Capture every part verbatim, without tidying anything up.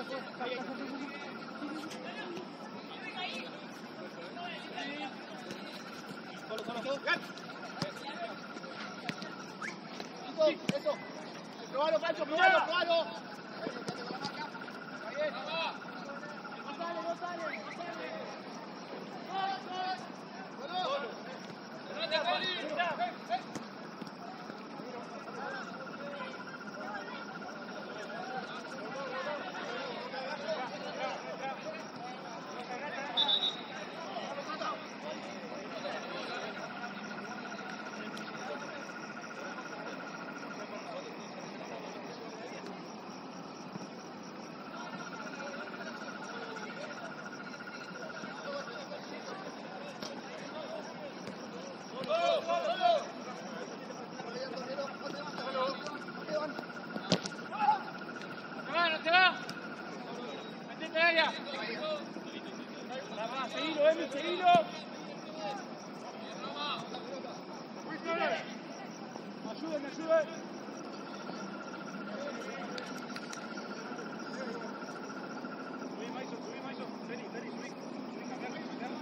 Eso. Probalo, Pancho, probalo, probalo. Ahí está. No sale, no sale, no sale. Seguilo, Emi, seguilo. Ayúdenme, ayúdenme. Subí, Maiso, subí, Maiso. Vení, vení, subí. Subí, cambiame, cambiame.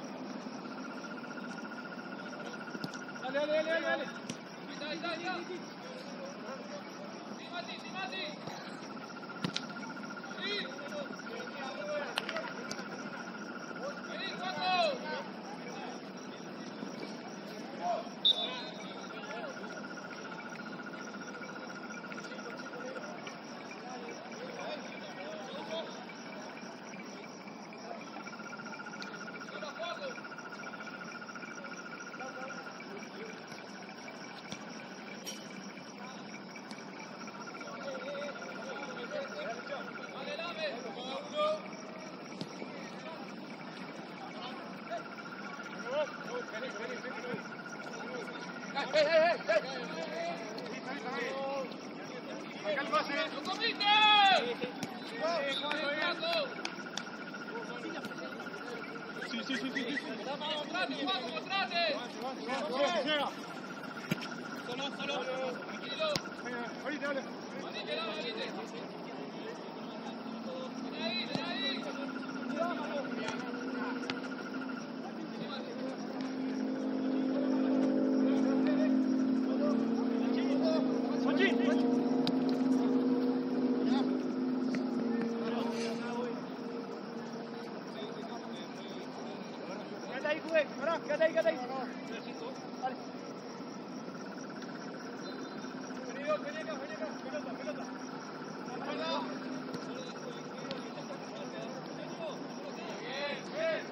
Dale, dale, dale, dale, dale. Ahí está, ahí está, ahí está. Sí, Mati, sí, Mati. Sí. Vení, Juaco. Sí, sí, sí, sí, sí. ¡Mostrate, Juan, mostrate! Solo, solo. Tranquilo. Ahorita, dale. Venite, venite. Ven ahí, ven ahí. Quédate ahí, quédate ahí. Vale. Vení, vení acá, vení acá. Pelota, pelota. Pelota. Bien, bien.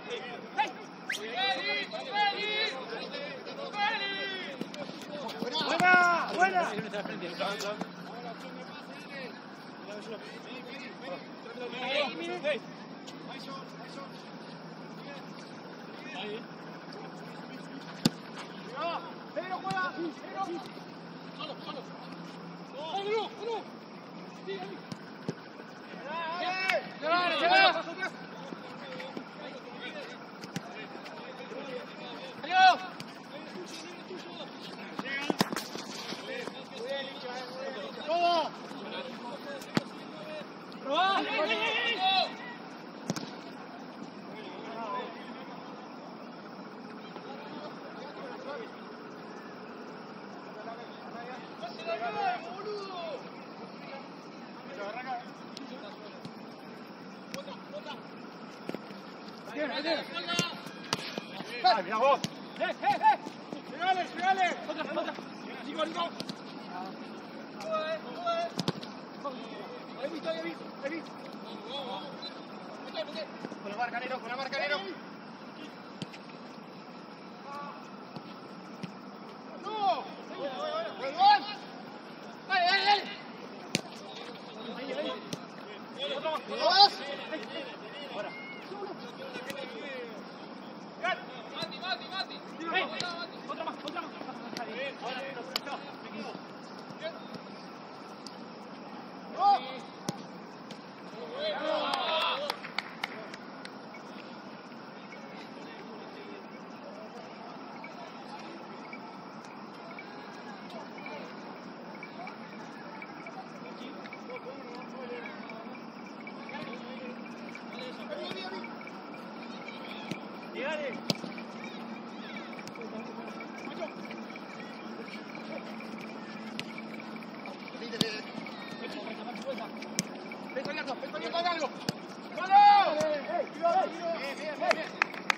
Buena, buena. Pero juega, pero. Solo, solo. Uno, uno. Sí, ahí. Se va, se va. Adiós. ¡Todo! ¡Probá! ¡Ah, mira vos! ¡Eh, eh, eh! ¡Pegale, pegale! ¡Otra, otra! ¡Nico, Nico! ¡Joder, joder! ¡He visto, he visto, he visto! ¡Con la marca, Nero, con la marca, Nero! ¡No! ¡Vuelvan! ¡Dale, dale, dale! ¡Ahí, ahí! ¡Otro más! ¡Otro más! ¡Ahora! Mati, Mati, Mati. Hey, otra más, otra más. Ahora, ¡No! Dale. ¡Ven con largo! ¡Ven con largo! ¡Vamos! ¡Bien, bien, bien!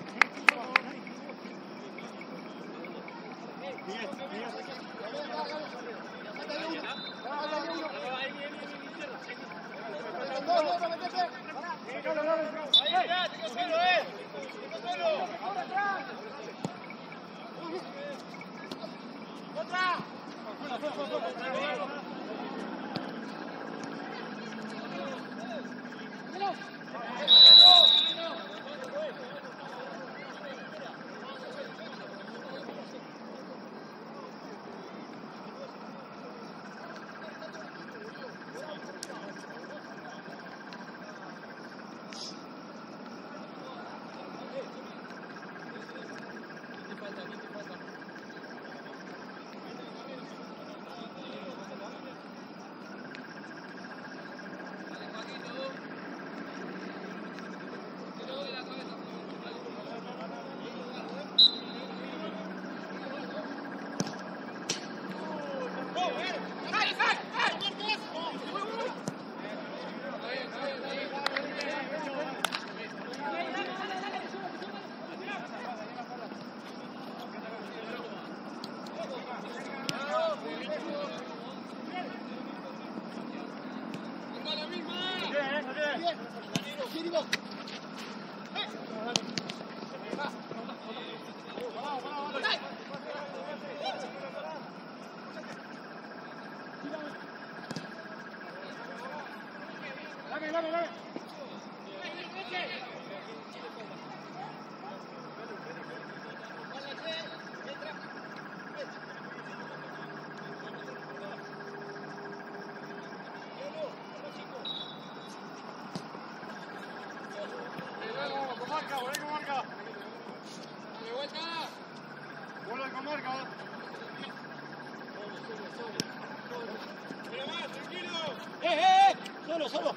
Solo, solo.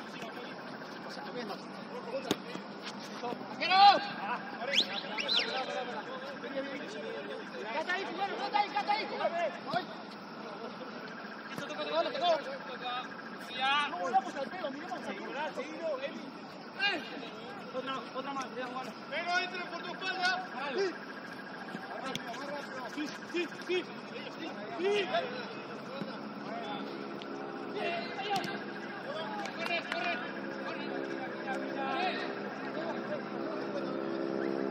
Otra, otra más, Pero entre por tu espalda. Sí, sí, sí. Sí. Corre, corre, corre.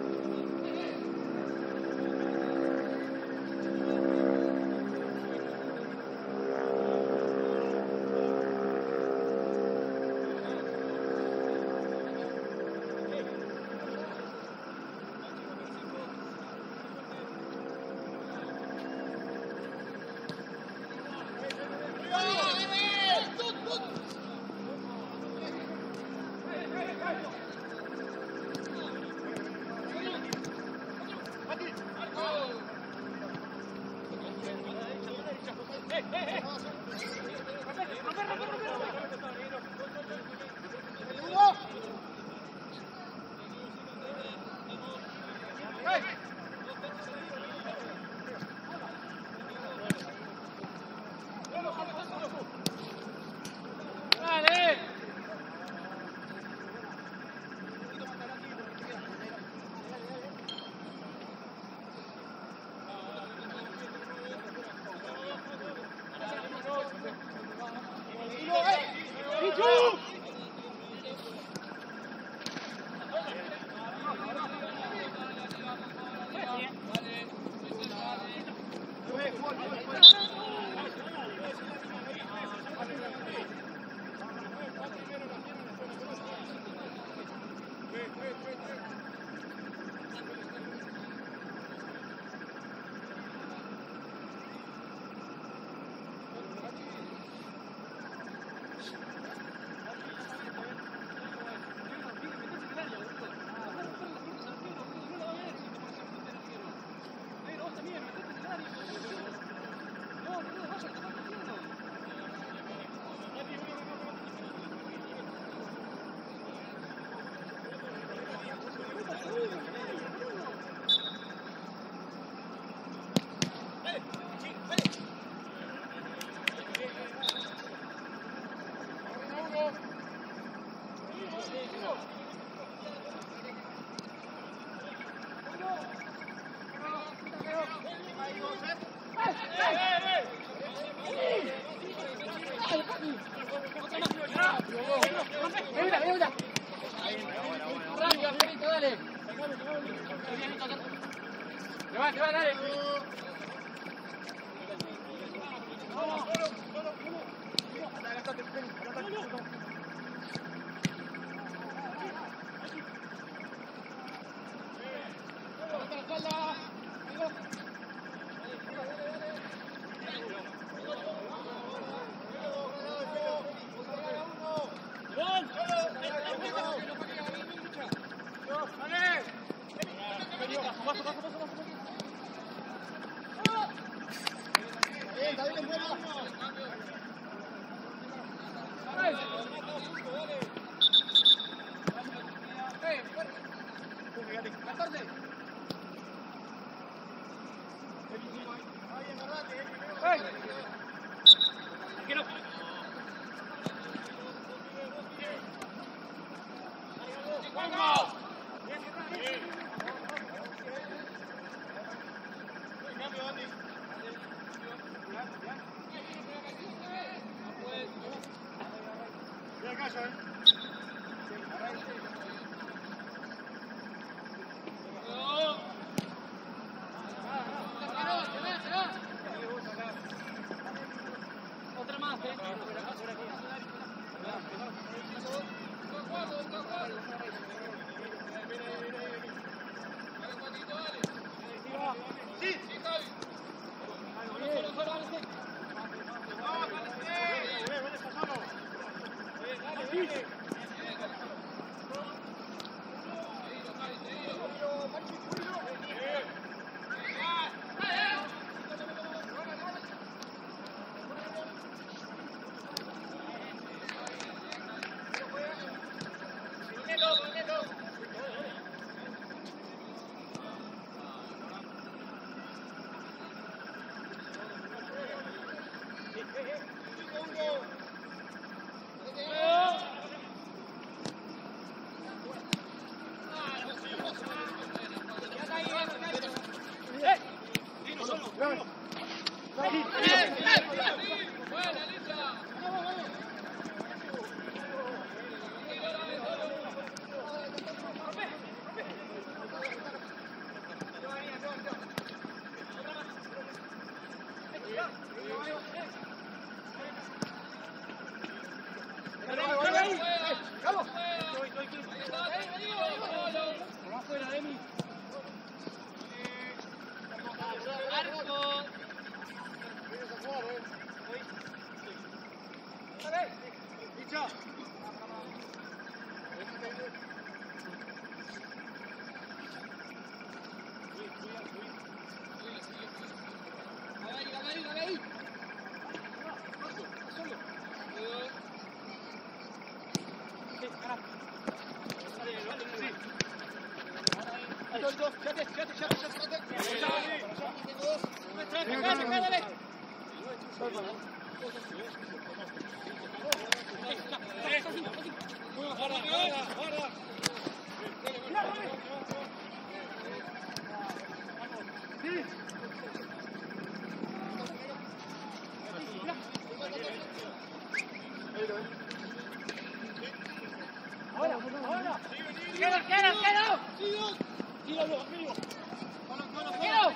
¡Queda, queda, queda! ¡Tíralo, amigo! ¡Queda!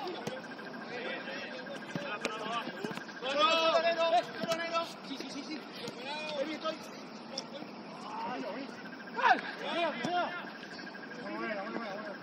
Sí, sí, sí, sí. Ahí estoy. ¡Ay, ¡ay! ¡Mira, mira! Muy buena, muy buena, muy buena.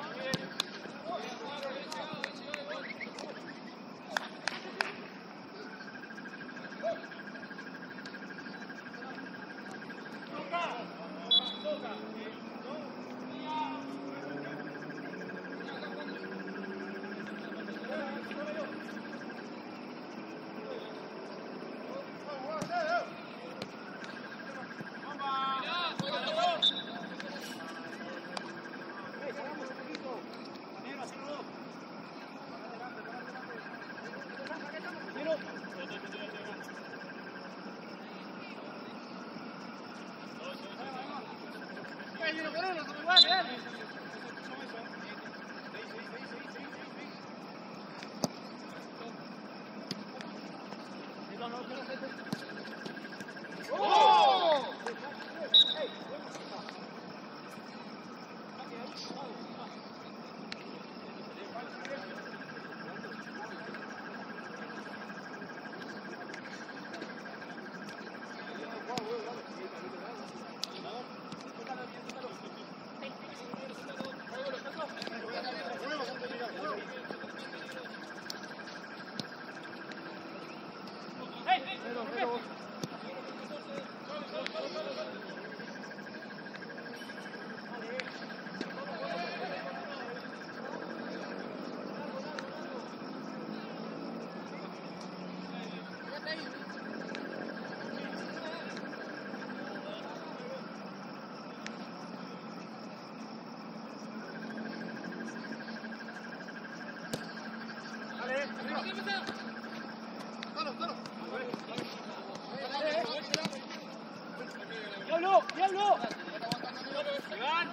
¡Diablo! ¡Diablo! ¡Iván!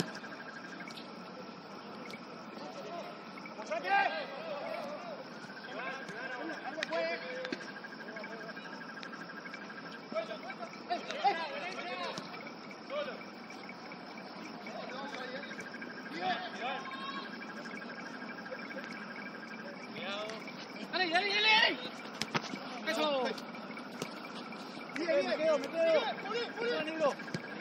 ¡Saque! ¡Dale, dale, dale! ¡Eso! ¡Mira, mira! ¡Me quedo, me quedo! ¡Mira, negro!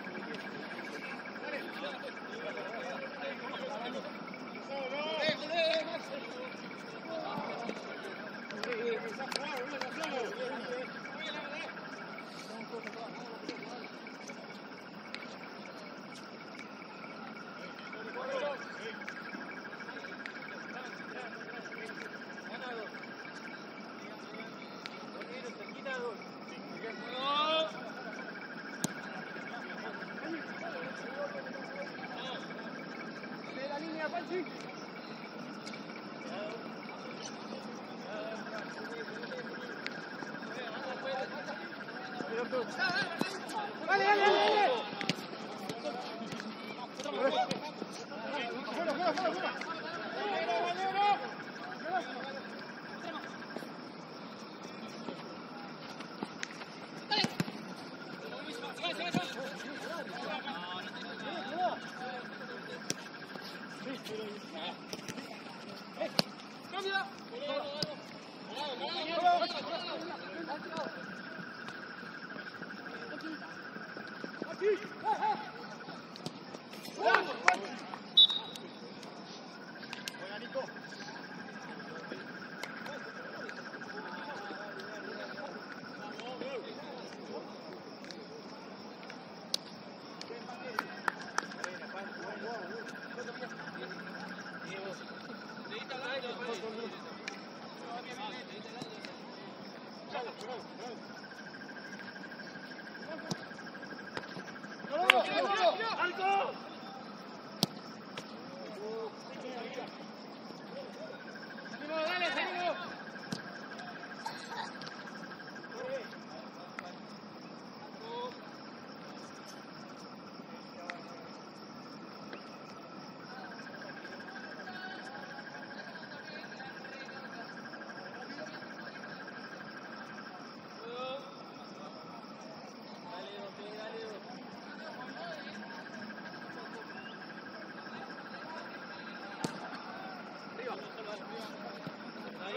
¡Dale, dale, dale!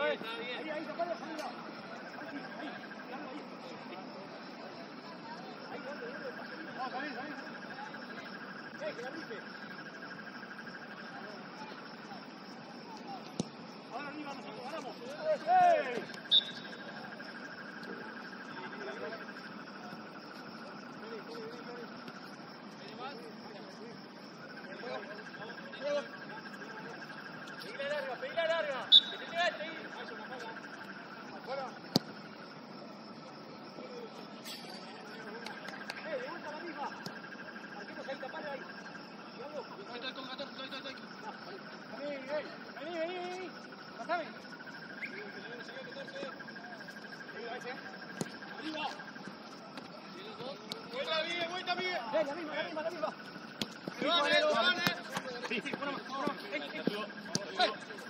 eh. Ahí, ahí, tocale, salida. Ahí, ahí, tiralo ahí. Ahí, ¿dónde, dónde? No, salí, salí. Eh, que la viste. Ahora arriba nosotros ganamos. ¡Eh! Pedile larga, pedile larga. Que te llegaste ahí. Afuera. Eh, levanta la misma. Marquemos ahí, tapale ahí. Diablo. Ahí estoy con catorce, ahí estoy, ahí estoy. Vení, vení, vení, vení. Pasame. Arriba. Vuelta bien, vuelta bien. Eh, la misma, la misma, la misma. ¡Se van, eh! ¡Se van, eh! Sí, sí, una más, una más. ¡Ey, ey! ¡Vale!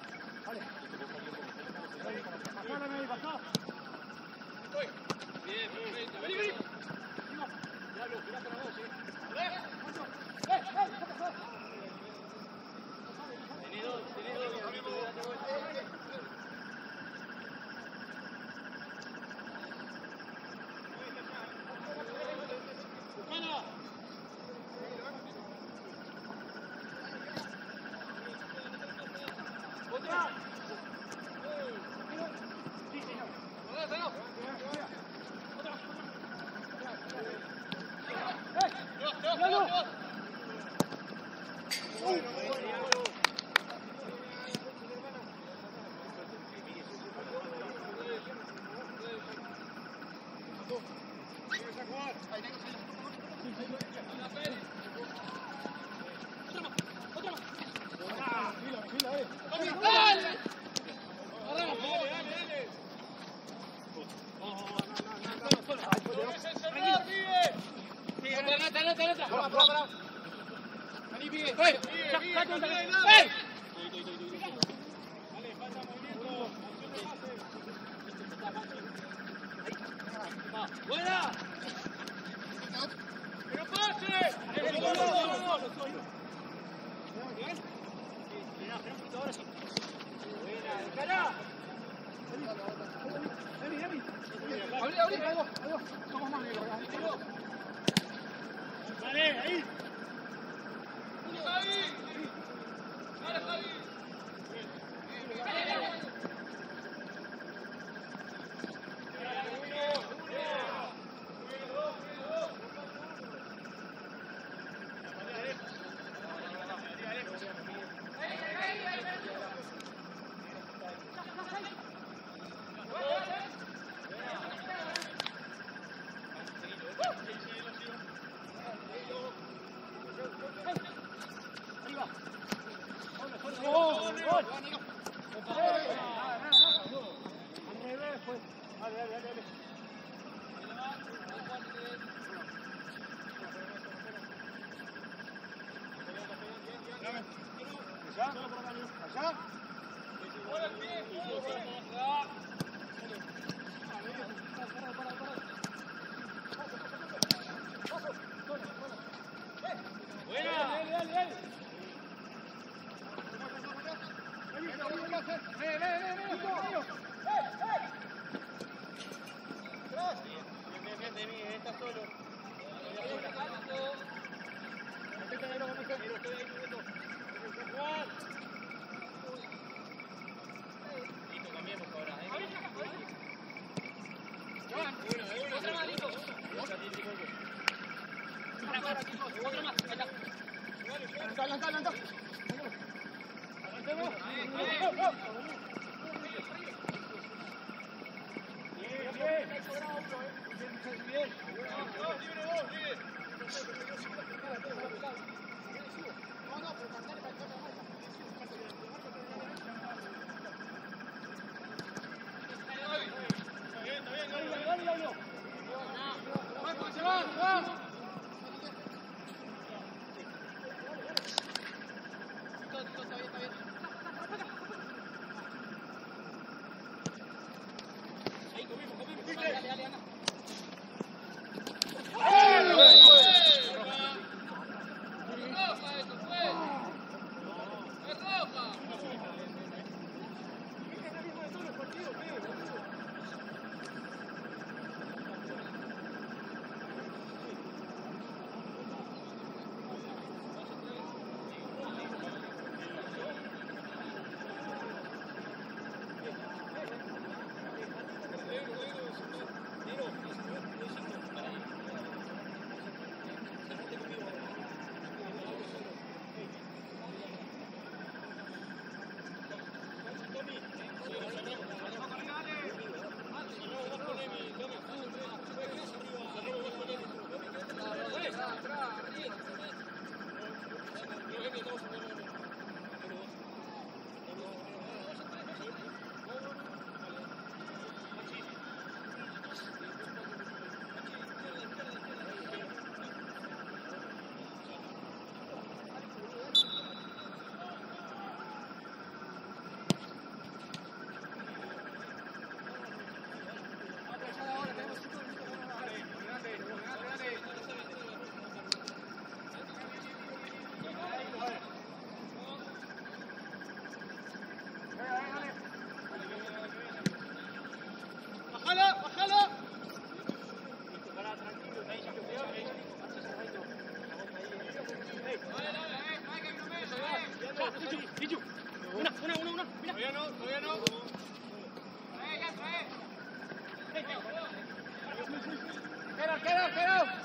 Pasame ahí, pasá. Estoy. Bien, perfecto. Vení, vení. Arriba. Diablo, mirate la voz, eh. ¡Eh! ¡Eh, eh! ¿Qué pasó? Tenés dos, tenés dos. Date vuelta. ¡Buscala! ¡Otra! Sí, señor. ¡No, no, no! ¡Otra! ¡Eh! ¡No, no, ¡Míralo! no! ¡Dale! ¡Buena! ¡Que no pase! ¡Buena! Vení, vení. ¡Abrí, abrí! Ahí va, ahí va. Somos más negros, ¿verdad? Dale, ahí. ¡Javi! ¡Dale, Javi! Arriba. ¡Gol! ¡Gol! Al revés, pues. Dale, dale, dale. Allá, allá. ¡Buena el pie! Buena. Dale, dale, dale. Vení, vení, vení. Ven, ven, ven, ven, ven. ¡Eh, eh! Bien, bien, bien, bien, está solo. Metete ahí, loco, metete. Listo, cambiemos ahora, ¿eh? Otra más, Nico. Otra más, otra más. Allá. Adelantá, adelantá, adelantá. Avancemos. Bien, bien. Bien, bien. ¡Vamos, libre vos, libre! No, no, pero cantar para acá, Dale, dale, dale. ¡Va, se va, se va! Pichu, Pichu. Una, una, una, una. Mira. Todavía no, todavía no. Trae, ya, trae. Queda, queda, queda.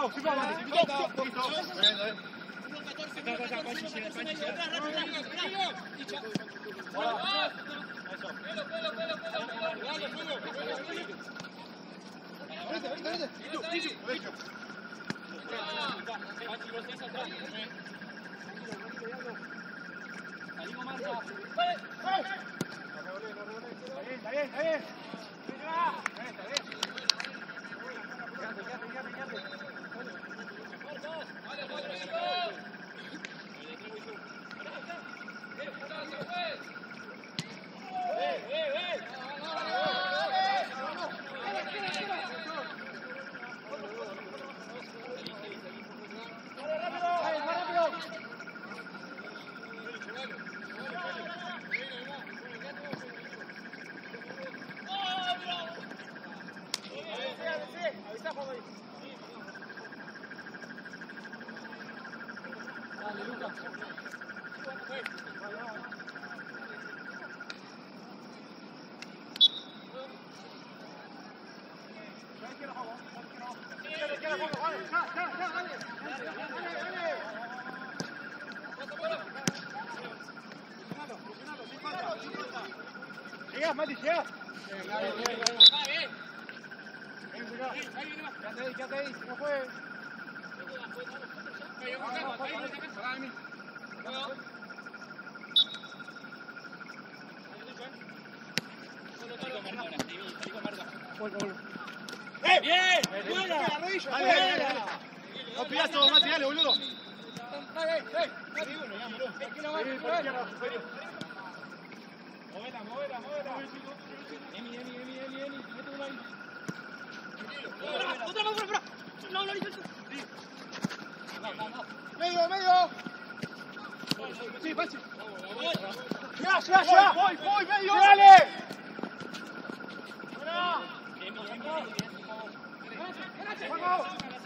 Vamos, sí, vamos, sí, vamos. Está bien, está bien. Dale, Lucas. Llegás, Mati, llegás. Quédate ahí, quédate ahí, no juegues. ¡Eh! ¡Bien! ¡Buena! No pidas todo, Mati, dale, boludo. Movela, movela, movela. Emi, Emi, Emi, Emi, Emi, mete uno ahí. ¡Otra, otra, otra! ¡No, no, no! ¡Medio, medio! Sí, Pachi. ¡Ya, ya, ya! ¡Voy, voy, medio! ¡Dale! ¡Buena! ¡Vamos!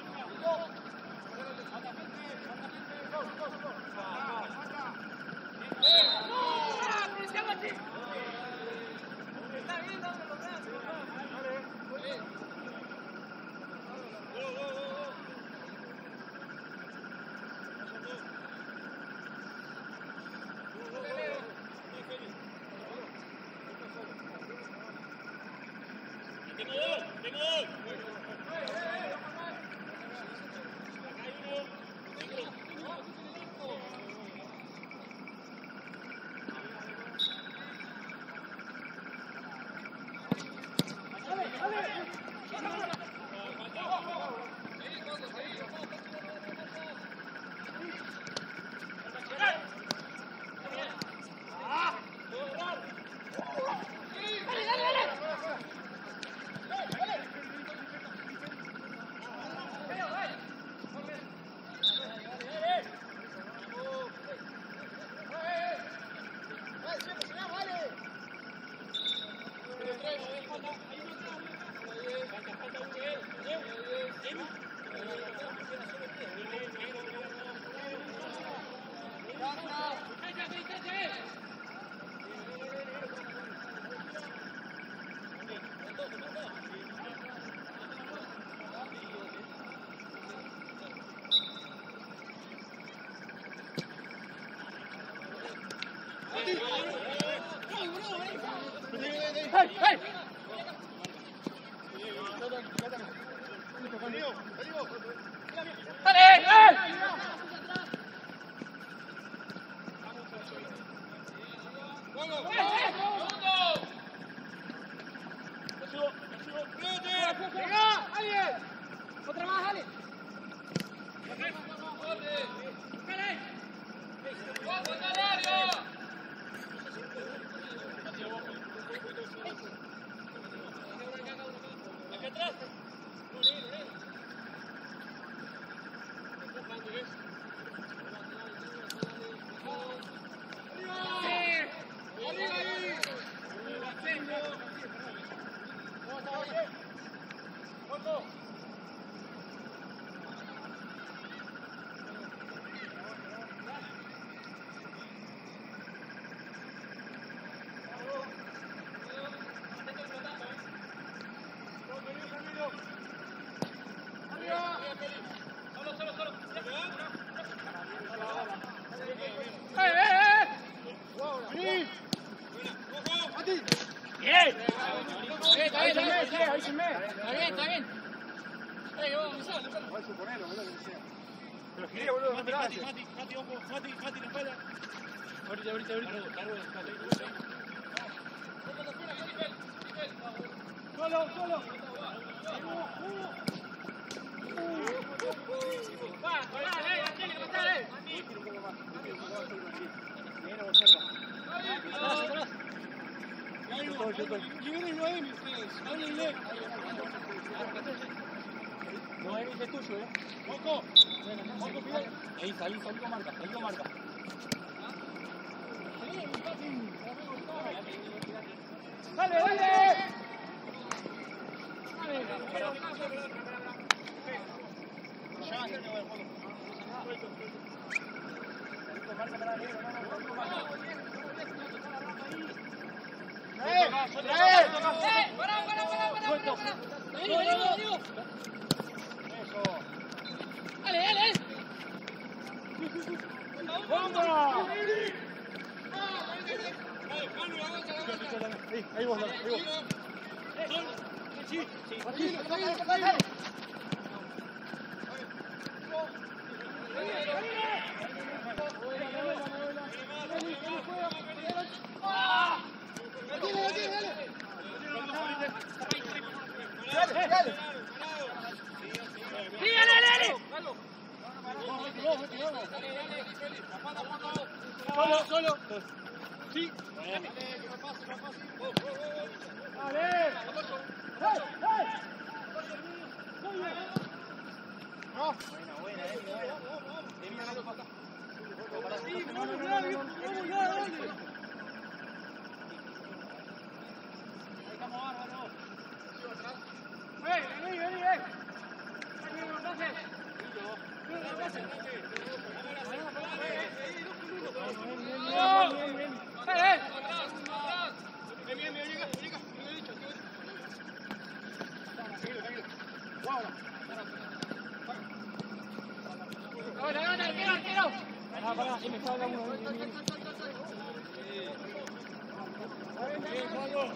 ¡Hey, hey! ¡Dale, eh! ¡Llega! ¡Alguien! ¡Otra más, Ale! ¡Acá atrás! ¡Arriba! ¡Eh, eh, eh! ¡Vení! ¡Bien! Está bien, ahí se me. Está bien, está bien. Eh, vamos, usalo, usalo. Voy a suponerlo, boludo, que sea. Pero gira, boludo, no me la Mati, haces. Mati, Mati, ojo, Mati, Mati, la espalda. Ahorita, ahorita, ahorita. Solo, solo. Va, dale, dale, dale. Libérenlo a Emi ustedes, háblenle. No, Emi es tuyo, eh. Ojo. Ahí, salí, salí con marca, salí con marca. ¡Dale, dale! Dale, dale. ¡Vamos! Ahí vos, ahí vos. Sí, Tranquilo, dale, dale. sí, dale, dale. Solo, solo. Sí. Dale. ¡Hey, hey! No. Buena, buena, Emi, buena. Emi, no lo pasa. Sí, vamos, dale, vamos, dale. Ahí estamos, bárbaro. ¡Ey, vení, vení, eh! ¡Vení, no pases! ¡No pases! ¡No! ¡Eh, eh! ¡Ven, ven, ven, llega, llega! ¡Ahora, ahora, arquero, arquero! ¡Ah, pará! ¡Se me salga uno! ¡Bien, Pablo!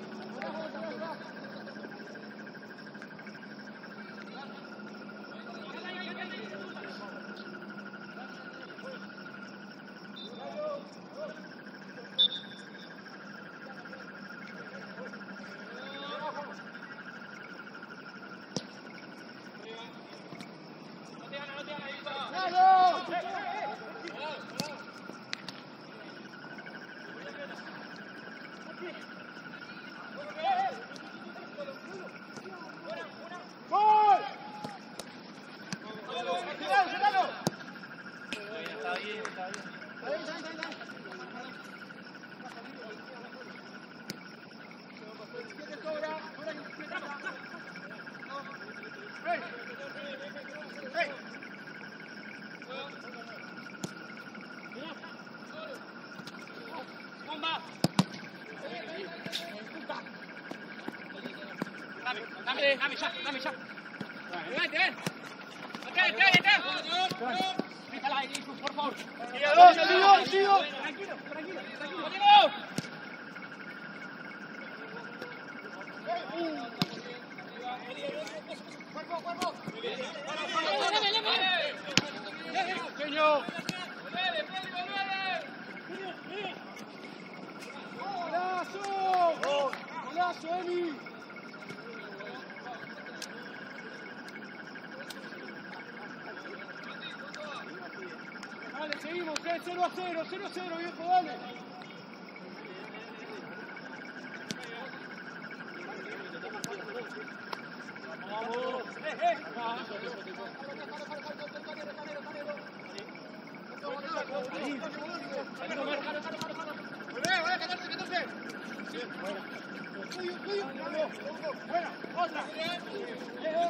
Dame, dame ya, dame ya. Adelante, ven. Acá, acá, acá. Déjala ahí, por favor. Sigo, sigo, sigo. Tranquilo, tranquilo, tranquilo. ¡Diego! Cuerpo, cuerpo. Dale, dale, dale. Señor. Dale, dale. ¡Golazo! ¡Golazo, Emi! Dale, seguimos, eh, cero a cero, cero a cero, viejo, dale. Vamos, eh, eh. Bueno, otra. Eh, eh.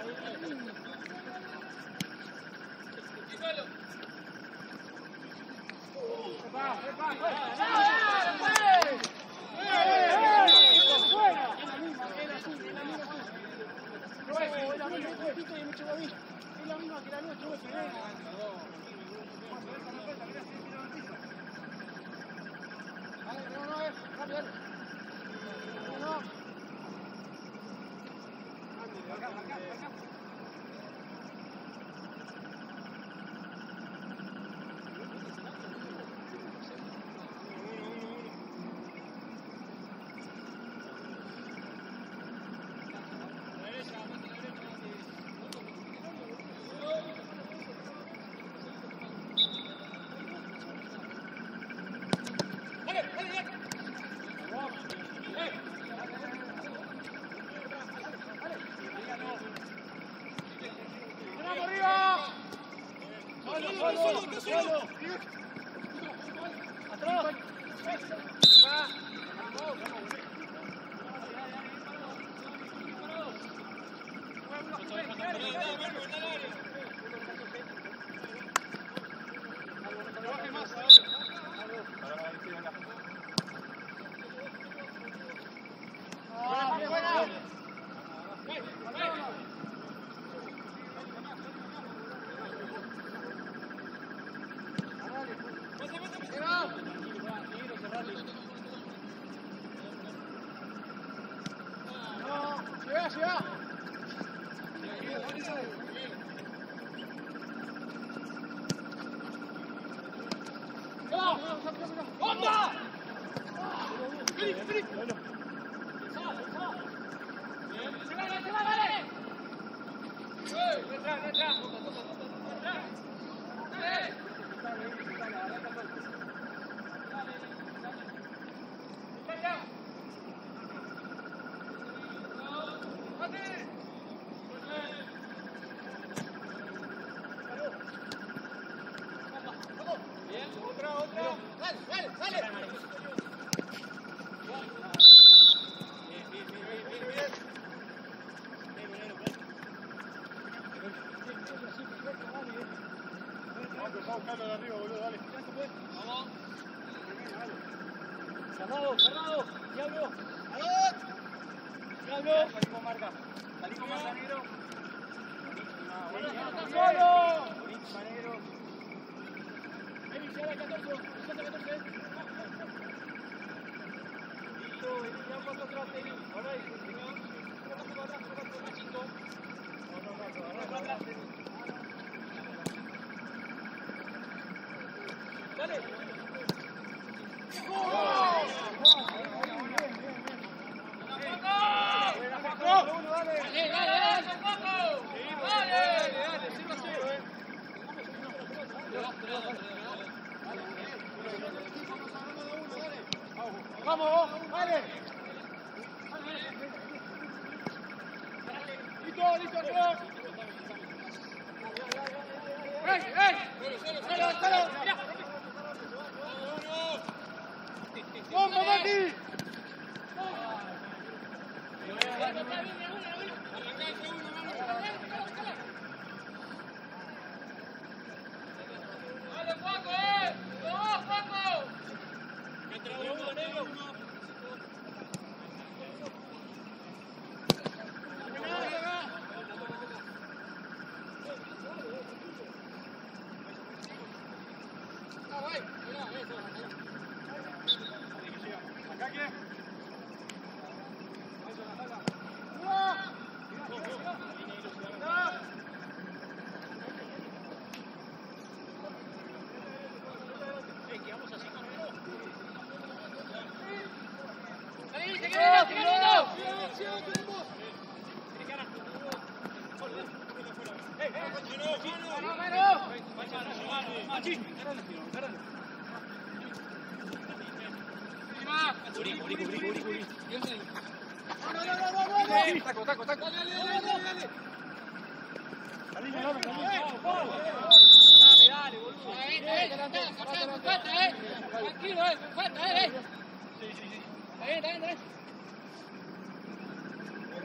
Tranquilo, eh, falta, eh. Sí, sí, sí. Está bien, está bien, está bien.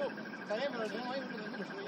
Estaremos, lo tenemos ahí, no lo tenemos.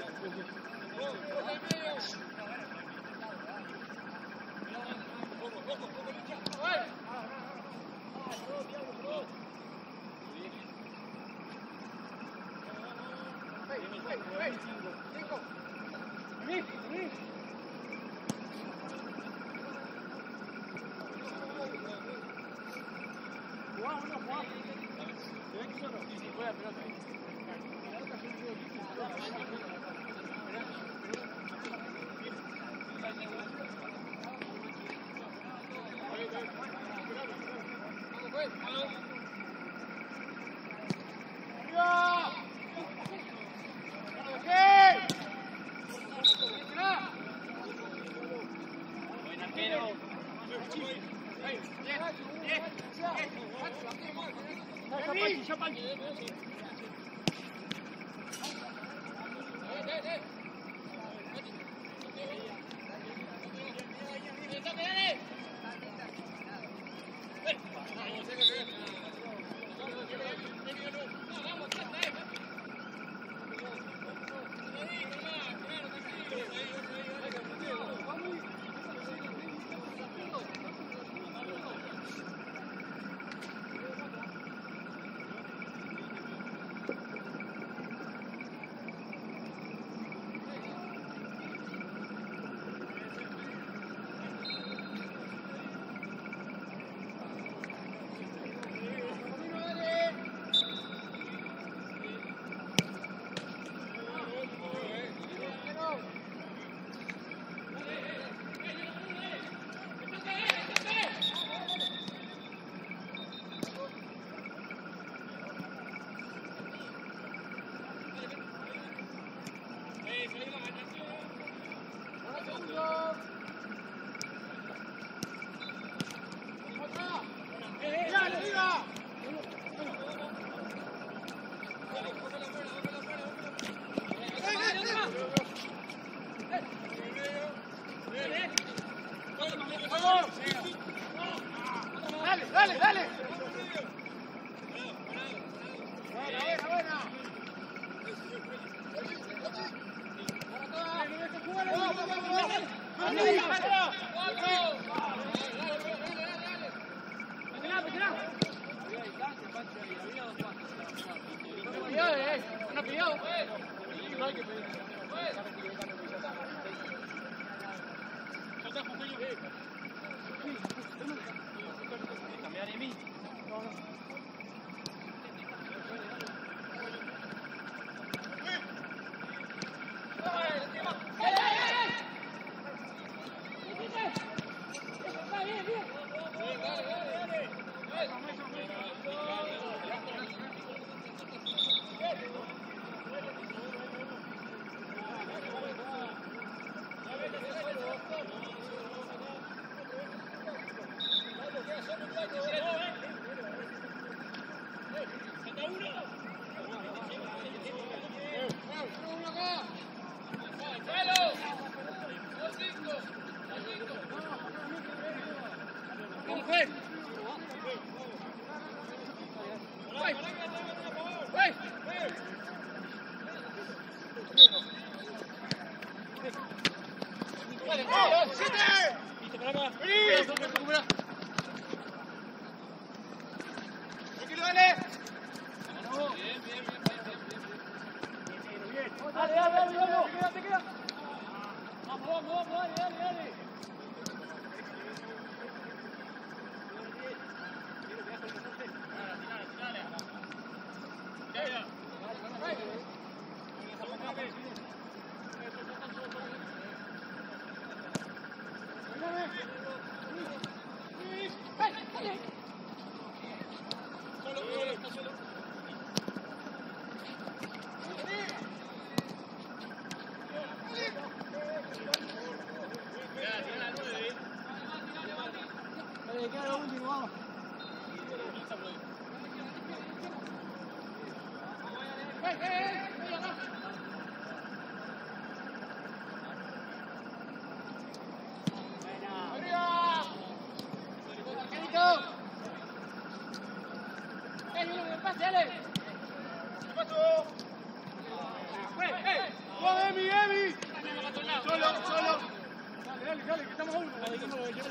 dale, que estamos a uno. Dale, dale, dale.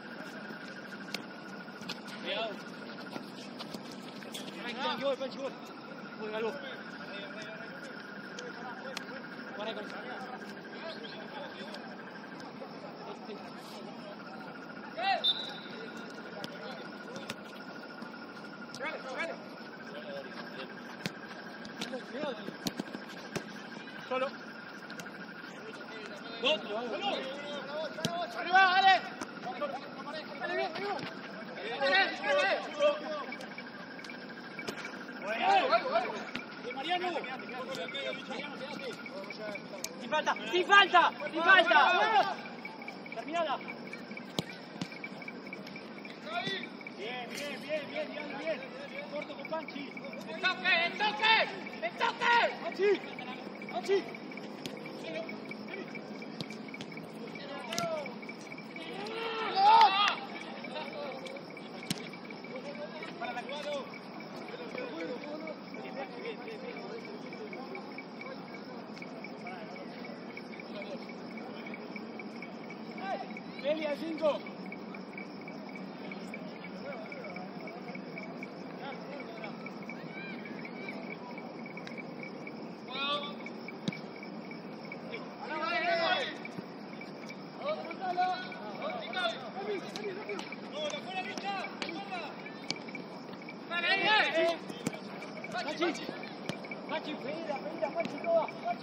Cuidado. Panchi gol, Panchi gol. Muy galo. Para con. Solo. Dos. Arriba, dale. Dale bien, arriba. Mariano. Sin falta, sin falta, sin falta. Terminada. Bien, bien, bien, bien, bien, bien. Corto con Panchi. ¡El toque! ¡El toque! ¡El toque! Panchi. Panchi. Elia, cinco. Pachi, Pachi, pedida, pedida, Pachi, toda, Pachi.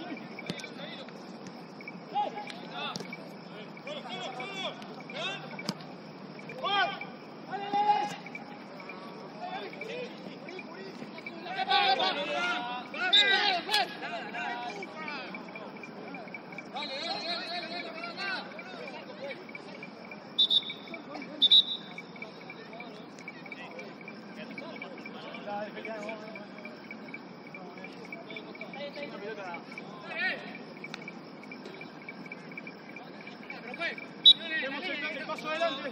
El paso adelante.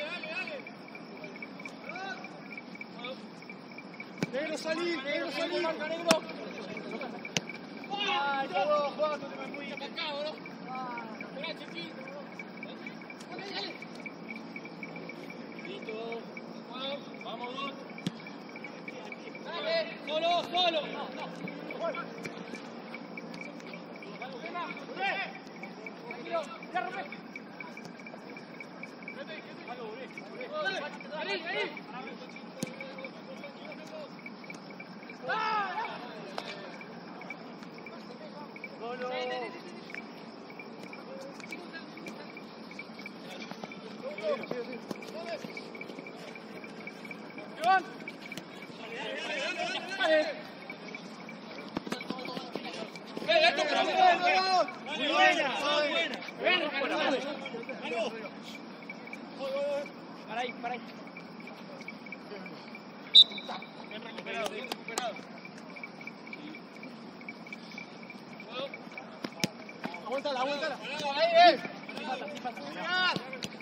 Negro salí, negro salí. Negro. Ay, todo jugando, te me fui. Acá, bro. Espera, chiquito. Dale, dale. Listo. Vamos, dos. Dale. Solo, solo. No, no. Tranquilo, ya rompe. Dale, ahí, ahí. Solo. Joan. Muy buena, muy buena. Ven, dale. Para ahí, para ahí. Bien recuperado, bien recuperado. Aguántala, aguántala. Ahí, eh. Sin falta, sin falta.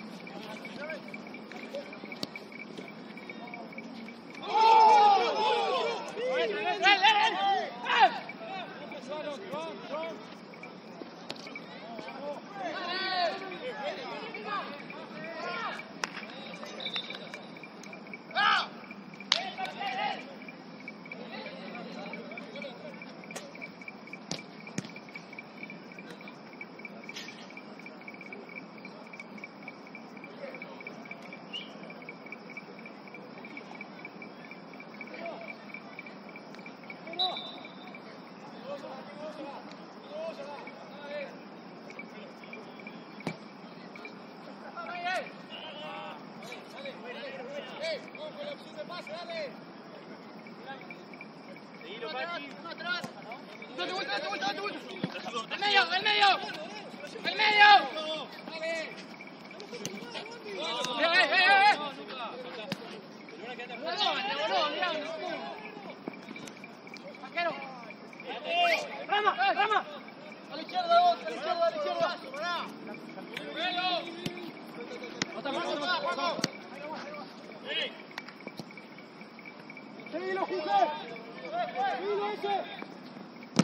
¡El medio! ¡El medio! ¡El medio! ¡Eh, eh, eh! eh! ¡Rama! ¡Rama! A la izquierda, vos, a la izquierda, a la izquierda. ¡Seguilo, José! ¡Seguilo ese!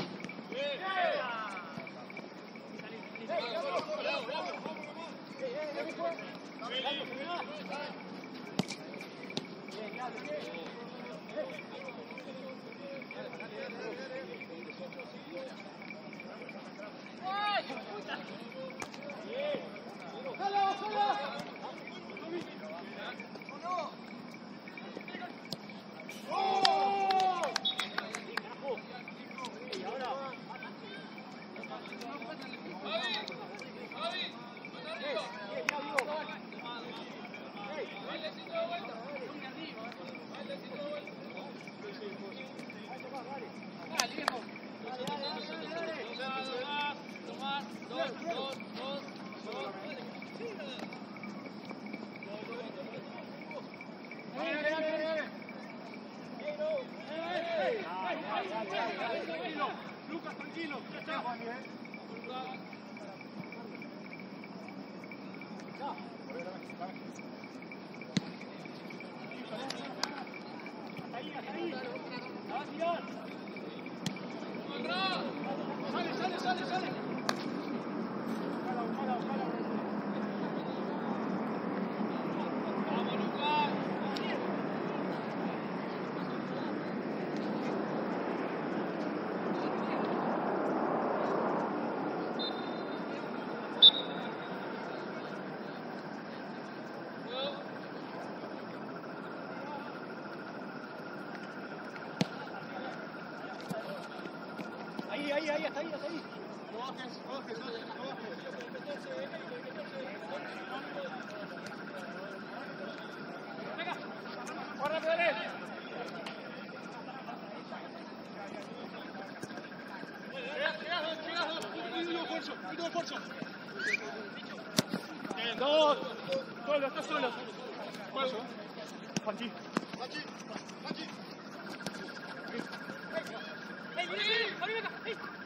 ¡Eh! Lucas, tranquilo. Ahí, ahí. La va a tirar. Sale, sale, sale, sale. Buscala, buscala, buscala. Vamos, Lucas. Ahí, ahí, ahí, hasta ahí, hasta ahí. No bajes, no bajes, no bajes. Venga, corre, dale. Ídolo, Forzo, ídolo, Forzo. Dos, solo, estás solo. Forzo. Panchi. Panchi, Panchi. ¡Ey, ven, ven, ven! ¡Venga! ¡Ey!